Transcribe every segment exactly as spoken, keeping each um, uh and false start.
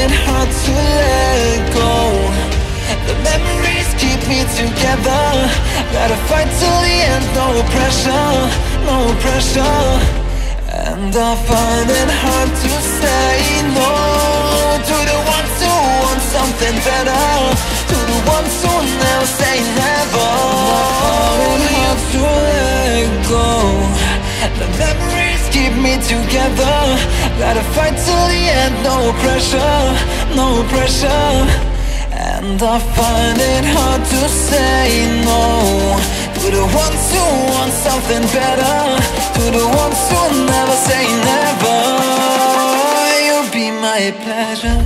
it hard to let go. The memories keep me together. Gotta fight till the end, no pressure, no pressure. And I find it hard to say no to the ones who want something better, to the ones who never say never. And I find it hard to let go. The memories keep me together. Gotta fight till the end, no pressure, no pressure. And I find it hard to say no to the ones who want something better, to the ones who never say never. You'll be my pleasure.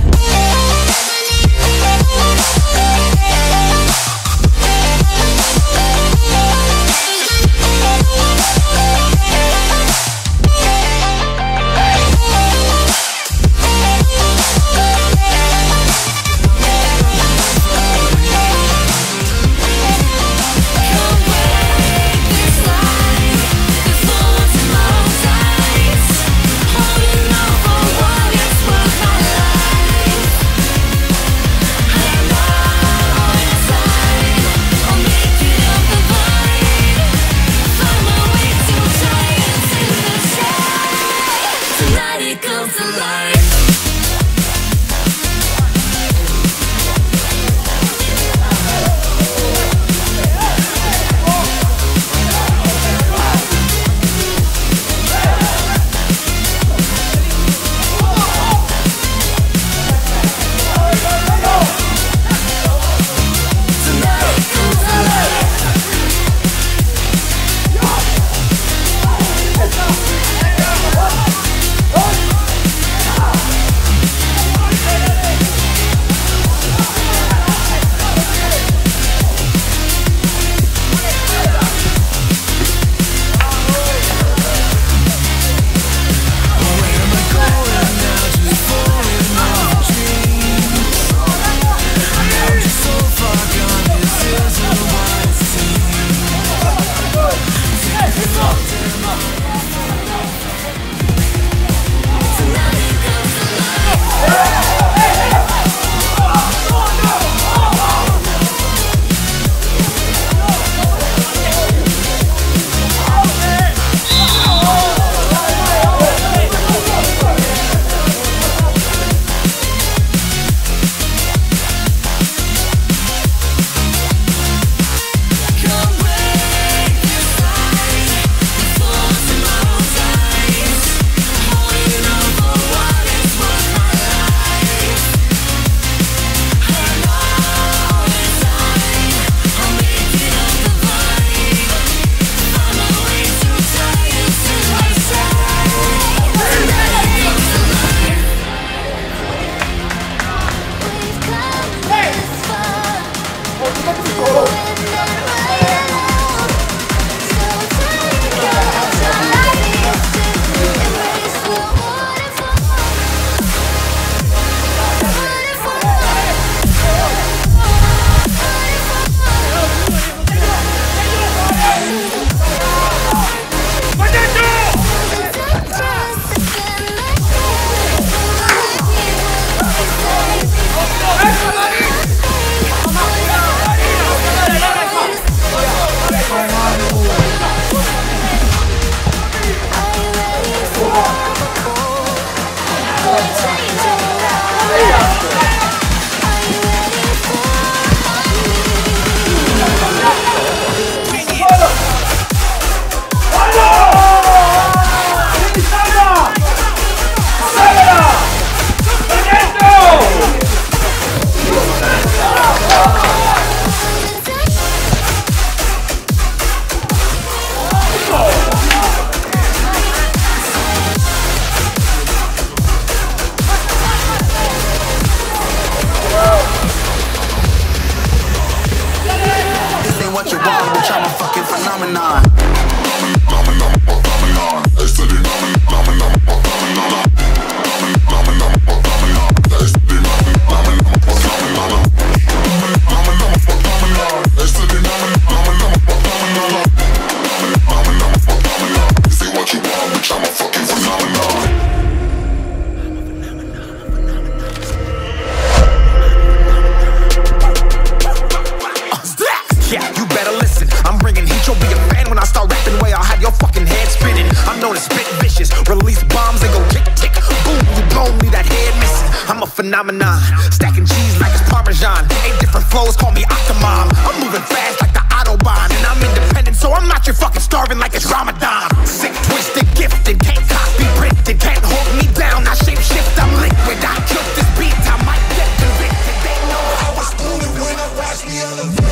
phenomenon. Stacking cheese like it's Parmesan. Eight different flows, call me Octomom. I'm moving fast like the Autobahn. And I'm independent, so I'm not your fucking starving like it's Ramadan. Sick, twisted, gifted, can't copy, printed, can't hold me down. I shape shift, I'm liquid. I killed this beat, I might get convicted. They know I was fooling when I watched the other.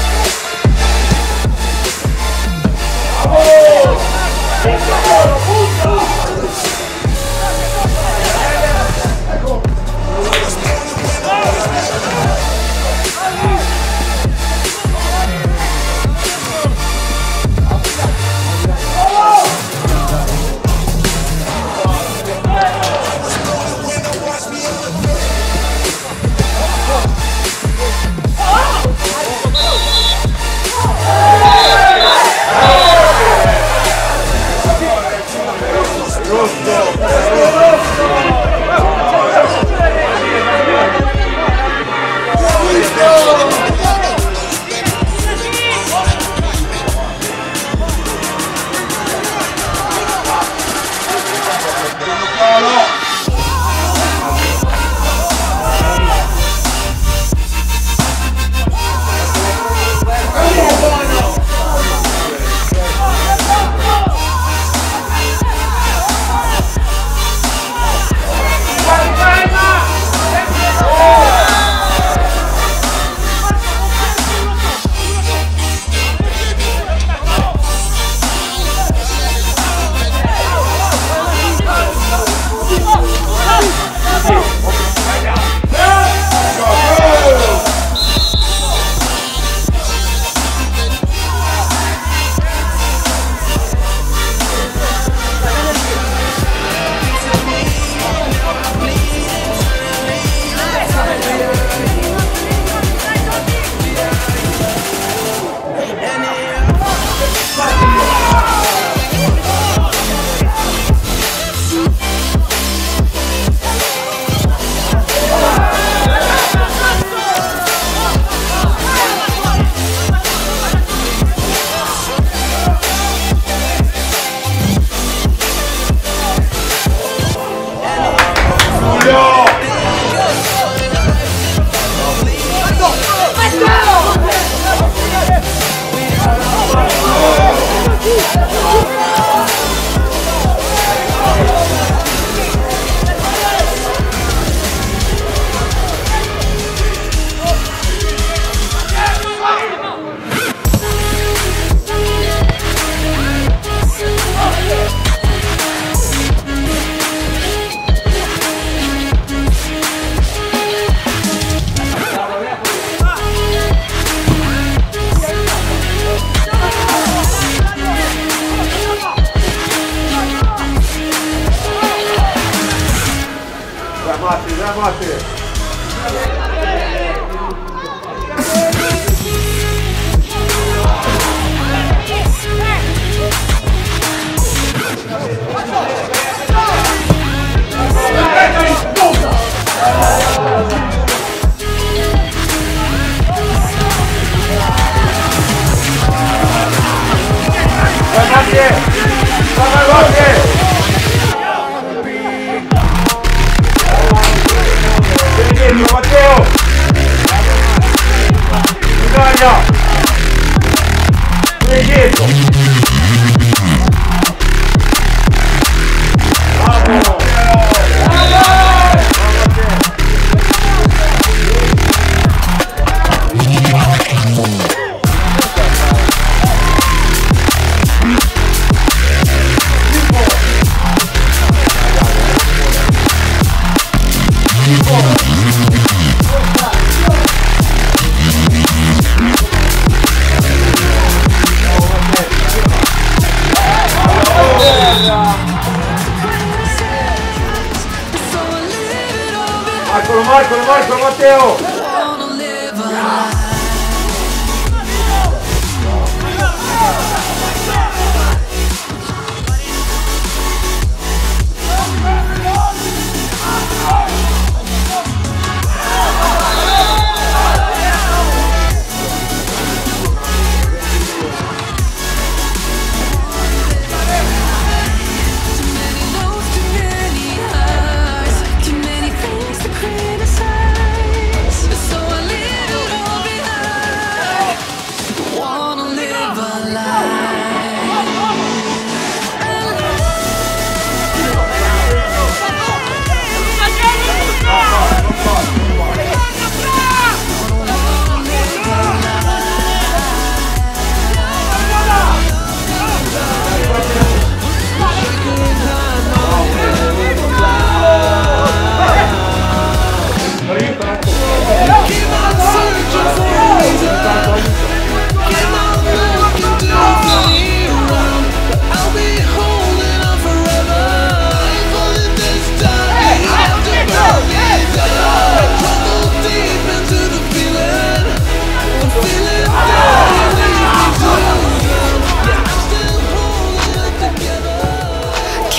Matteo! Italia! Qui dietro! Bravo! Marco, Marco, Marco, Matteo! Too many things to criticize.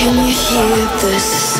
Can you hear the